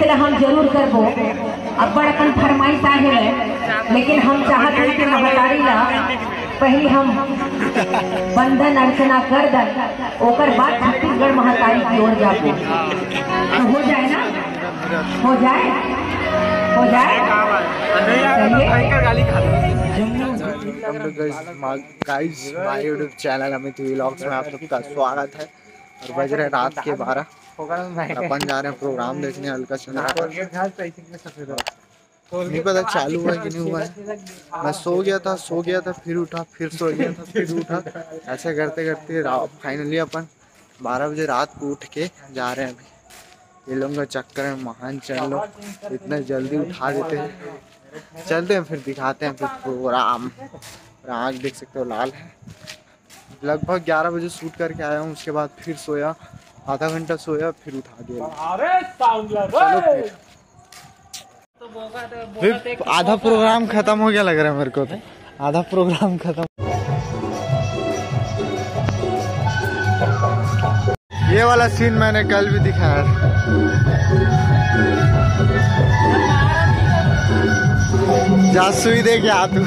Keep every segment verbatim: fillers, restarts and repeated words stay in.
ला हम जरूर करबो। अब बड़कन फरमाइश आहे है, लेकिन हम चाहते हैं कि महतारी ला पहले हम बंधन अर्चना कर दन, ओकर बाद छत्तीसगढ़ महतारी की ओर जाबो। तो हो जाए ना, हो जाए हो जाए guys my YouTube channel Amit vlogs में आप सबका स्वागत है। और बज रहे रात के बारह, अपन जा रहे हैं प्रोग्राम देखने हल्का चंद्रा। नहीं पता चालू हुआ कि नहीं हुआ है। मैं सो गया था सो गया था फिर उठा, फिर सो गया था फिर उठा, ऐसे करते करते फाइनली अपन बारह बजे रात को उठ के जा रहे हैं। अभी ये लोगों का चक्कर में महान चैनल लोग इतना जल्दी उठा देते हैं। चलते हैं फिर दिखाते हैं फिर प्रोग्राम। आँख देख सकते हो लाल है। लगभग ग्यारह बजे शूट करके आया हूँ, उसके बाद फिर सोया, आधा घंटा सोया, फिर उठा दिया। चलो फिर फिर आधा प्रोग्राम खत्म हो गया लग रहा है मेरे को तो। आधा प्रोग्राम खत्म। ये वाला सीन मैंने कल भी दिखाया। जा सुई दे के हाथ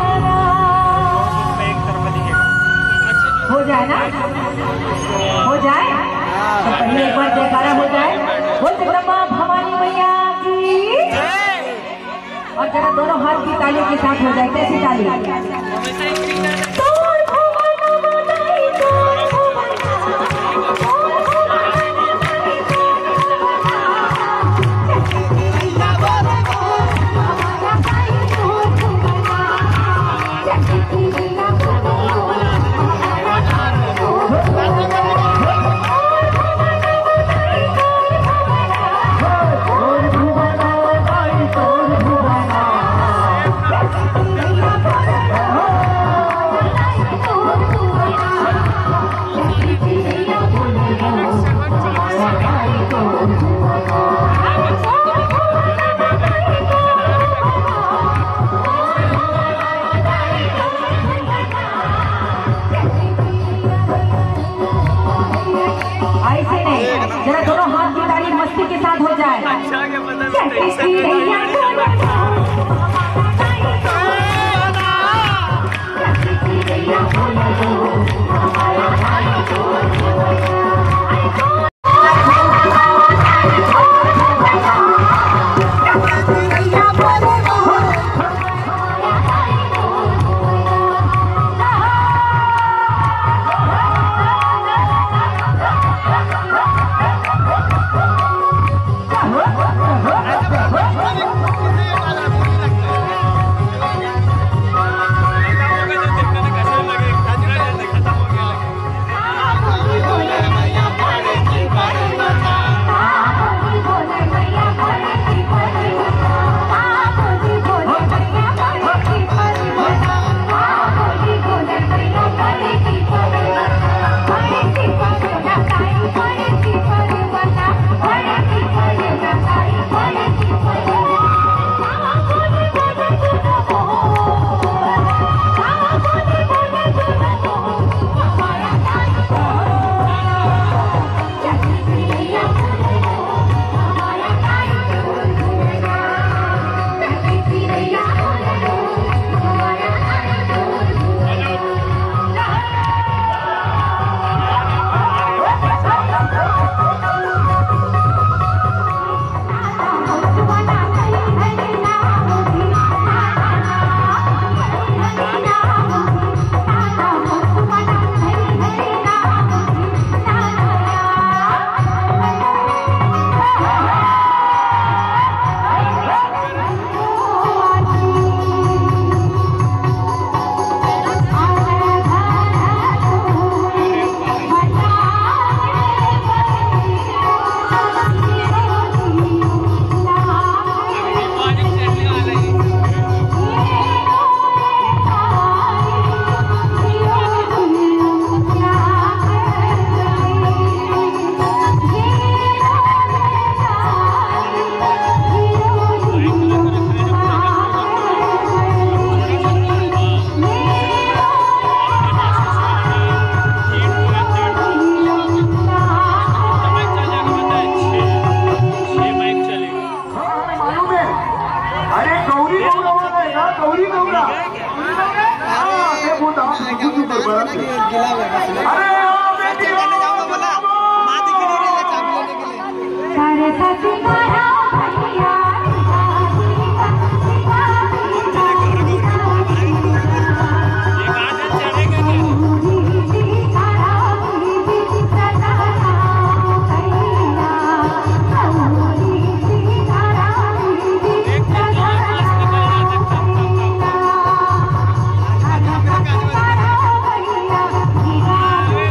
हो जाए बोल जगदम्बा भवानी मैया की। और जरा दोनों हाथ की ताली के साथ हो जाए, कैसी ताली? जरा दोनों हाथ की ताली मस्ती के साथ हो जाए। Yeah.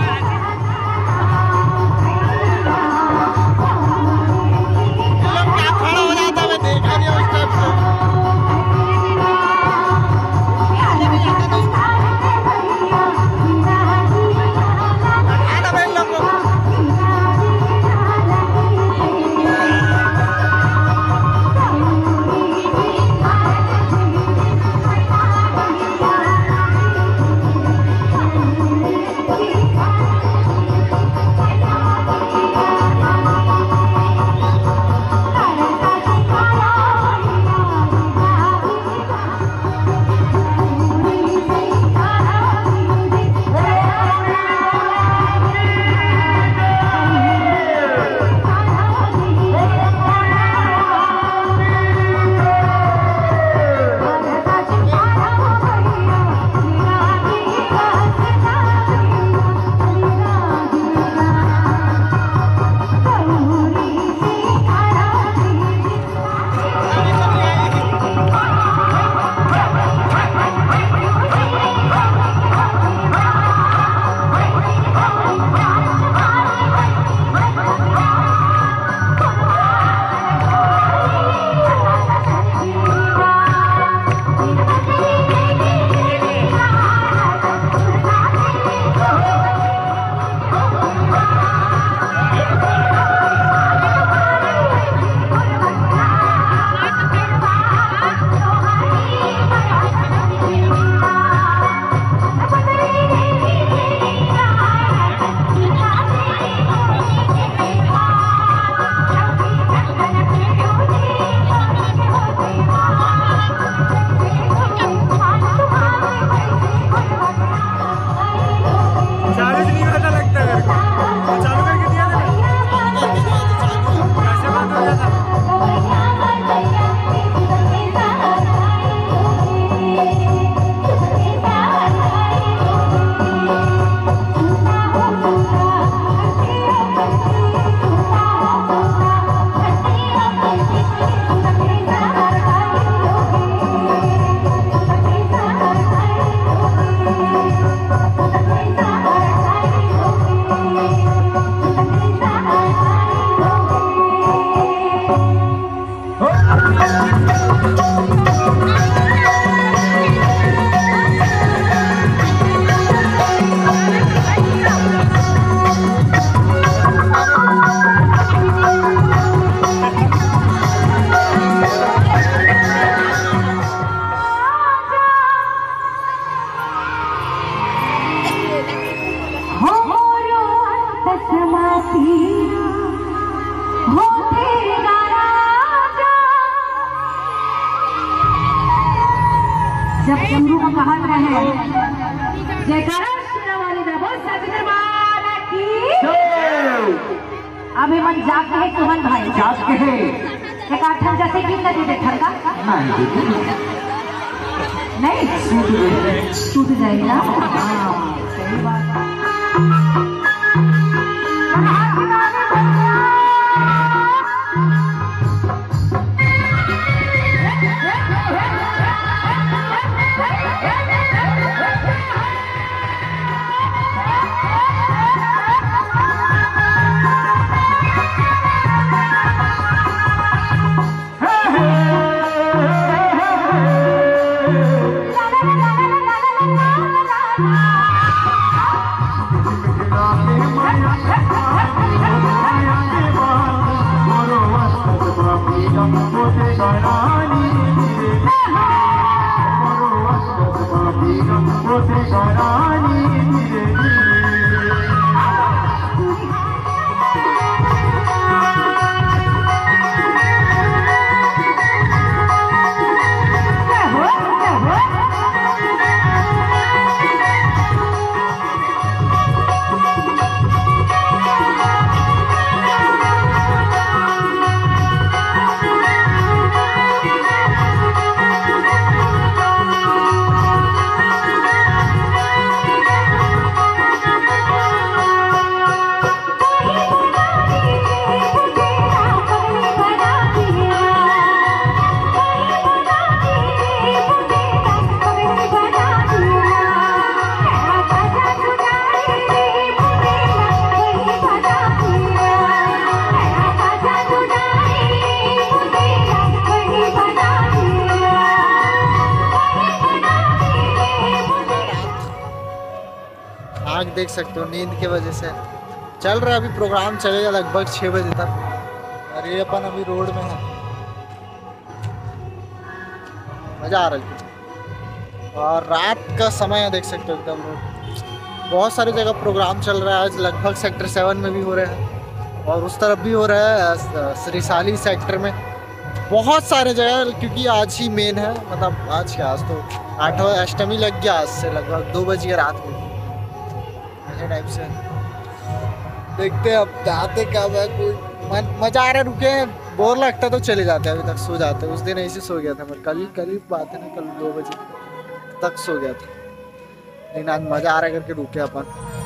तो कहत रहे जयकारा वाली देवो सच दरबार की। अभी मन जाग के है सुमन भाई, जाग के है एक आठन जैसे गीत लगे देखर का नहीं टूट जाएगा। हाँ सही बात। आँख देख सकते हो नींद की वजह से चल रहा है। अभी प्रोग्राम चलेगा लगभग छः बजे तक और ये अपन अभी रोड में है। मज़ा आ रहा है और रात का समय है, देख सकते हो एकदम रोड। बहुत सारी जगह प्रोग्राम चल रहा है आज, लगभग सेक्टर सेवन में भी हो रहा है और उस तरफ भी हो रहा है श्रीशाली सेक्टर में, बहुत सारे जगह। क्योंकि आज ही मेन है, मतलब आज क्या, आज तो आठवां अष्टमी लग गया, आज से लगभग दो बज गए रात में ऐसे टाइप से। देखते हैं अब आते कब है, कोई मजा आ रहा है। रुके बोर लगता तो चले जाते हैं, अभी तक सो जाते हैं। उस दिन ऐसे सो गया था मैं, कल कल ही बात है ना, कल दो बजे तक सो गया था, लेकिन आज मजा आ रहा है करके रुके अपन।